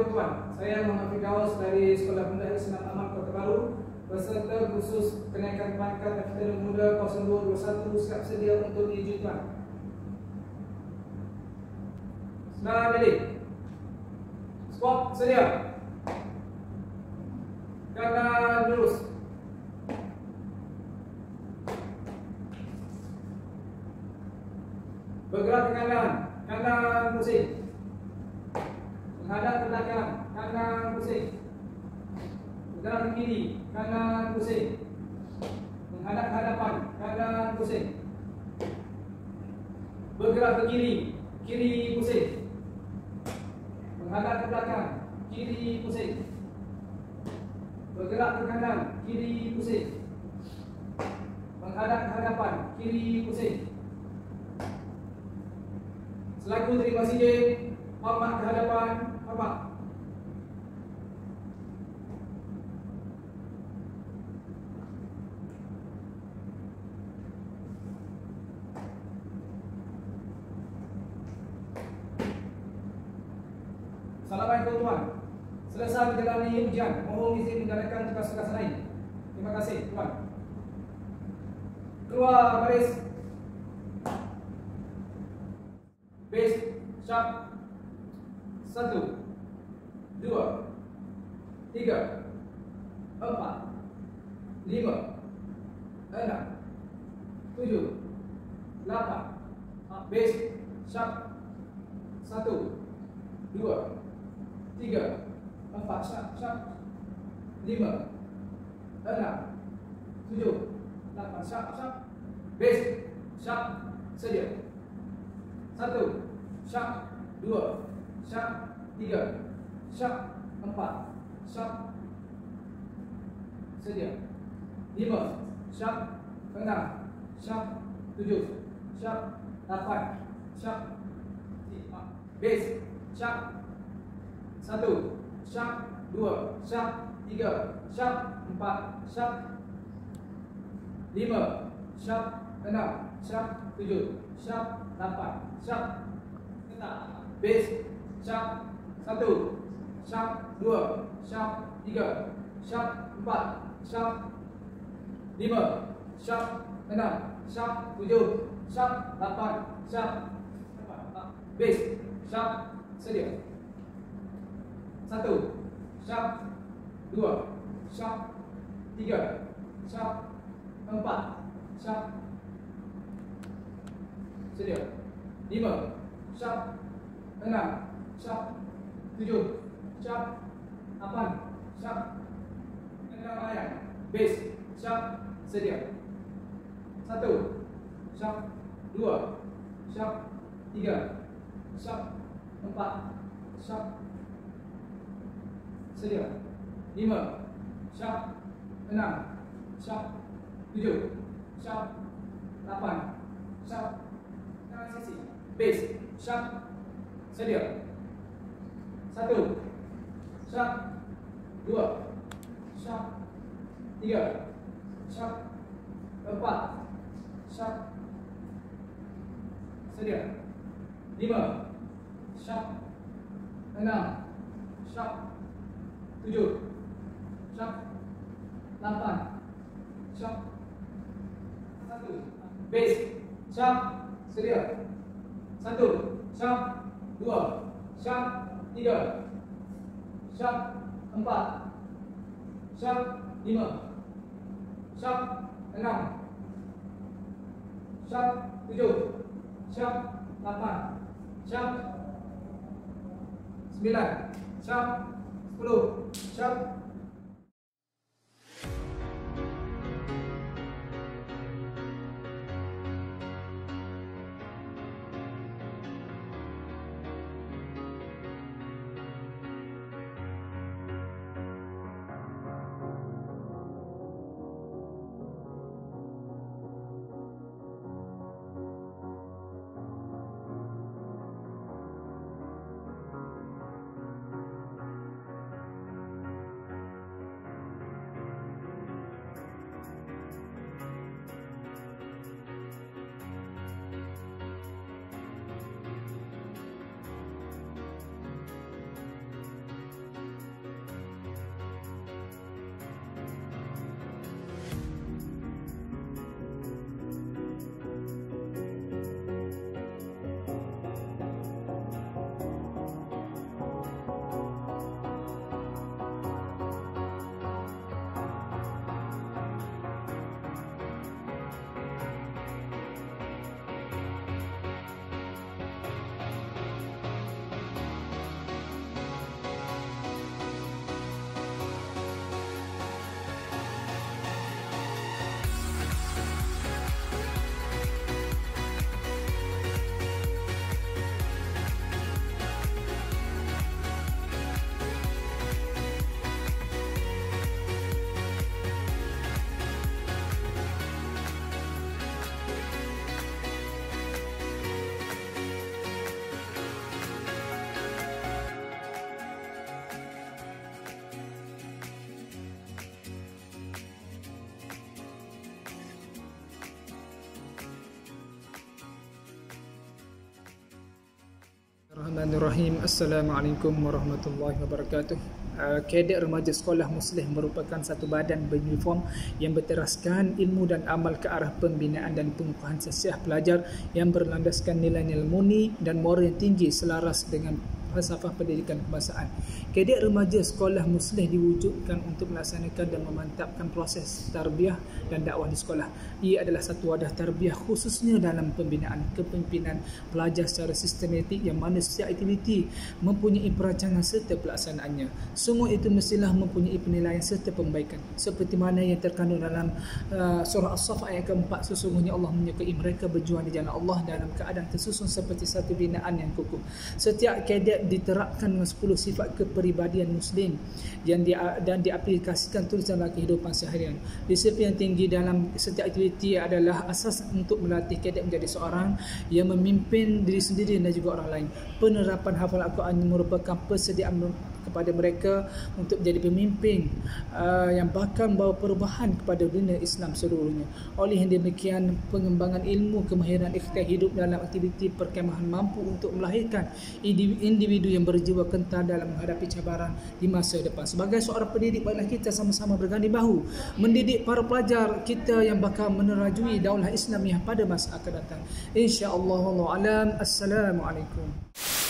Assalamualaikum tuan. Saya Muhammad Firdaus dari Sekolah Bendahara Senam Aman Kota Baru, peserta khusus kenaikan pangkat Veteran Muda 0221 siap sedia untuk diuji tuan. Sebenarnya ready. Squat sedia. Kanan lurus. Bergerak ke kanan, kanan pusing. Menghadap ke belakang, kanan pusing. Bergerak ke kiri, kanan pusing. Menghadap ke hadapan, kanan pusing. Bergerak ke kiri, kiri pusing. Menghadap ke belakang, kiri pusing. Bergerak ke kanan, kiri pusing. Menghadap ke hadapan, kiri pusing. Selaku terima sijil, hormat ke hadapan, hormat. Assalamualaikum tuan. Selesai menjalani ujian, mohon izin menjalankan tugas-tugas lain. Terima kasih tuan. Keluar baris. Base sharp. 1 2 3 4 5 6 7 8. Base sharp. 1 2 3 4 sharp 5 6 7 8 sharp. Base sharp sedia. 1 sharp, 2 sharp, 3 sharp, 4 sharp sedia. 5 sharp, 6 sharp, 7 sharp, 8 sharp. Base sharp. 1 sharp, 2 sharp, 3 sharp, 4 sharp. 5 sharp, 6 sharp, 7 sharp, 8 sharp. Base sharp. 1 sharp, 2 sharp, 3 sharp, 4 sharp. 5 sharp, 6 sharp, 7 sharp, 8 sharp. Base sharp sedia. 1 sharp, 2 sharp, 3 sharp, 4 sharp sedia. 5 sharp, 6 sharp, 7 sharp, 8 sharp. Base sharp sedia. 1 sharp, 2 sharp, 3 sharp, 4 sharp sedia. 5 sharp, 6 sharp, 7 sharp, 8 sharp. Sisi base sharp sedia. 1 sharp, 2 sharp, 3 sharp, 4 sharp sedia. 5 sharp, 6 sharp, 7 sharp, 8 sharp. 1 base sharp sedia. 1 sharp, 2 sharp, 3 sharp, 4 sharp, 5 sharp, 6 sharp, 7 sharp, 8 sharp, 9 sharp, 10 sharp. Bismillahirrahmanirrahim. Assalamualaikum warahmatullahi wabarakatuh. Kadet Remaja Sekolah Muslim merupakan satu badan beruniform yang berteraskan ilmu dan amal ke arah pembinaan dan pengukuhan sesiah pelajar yang berlandaskan nilai-nilai murni dan moral yang tinggi selaras dengan falsafah pendidikan kebangsaan. Kadet Remaja Sekolah Muslim diwujudkan untuk melaksanakan dan memantapkan proses tarbiyah dan dakwah di sekolah. Ia adalah satu wadah tarbiyah khususnya dalam pembinaan kepimpinan pelajar secara sistematik yang mana setiap aktiviti mempunyai perancangan serta pelaksanaannya. Semua itu mestilah mempunyai penilaian serta pembaikan. Seperti mana yang terkandung dalam surah As-Saff ayat ke-4, sesungguhnya Allah menyukai mereka berjuang di jalan Allah dalam keadaan tersusun seperti satu binaan yang kukuh. Setiap kadet diterapkan dengan 10 sifat kepribadian Muslim dan diaplikasikan terus dalam kehidupan seharian. Disiplin yang tinggi dalam setiap aktiviti adalah asas untuk melatih kadet menjadi seorang yang memimpin diri sendiri dan juga orang lain. Penerapan hafalan Al-Quran merupakan persediaan kepada mereka untuk menjadi pemimpin yang bakal membawa perubahan kepada dunia Islam seluruhnya. Oleh yang demikian, pengembangan ilmu kemahiran ikhtiar hidup dalam aktiviti perkemahan mampu untuk melahirkan individu yang berjiwa kental dalam menghadapi cabaran di masa depan. Sebagai seorang pendidik, baiklah kita sama-sama berganding bahu mendidik para pelajar kita yang bakal menerajui daulah Islamiah pada masa akan datang. InsyaAllah. Wallahu a'lam. Assalamualaikum.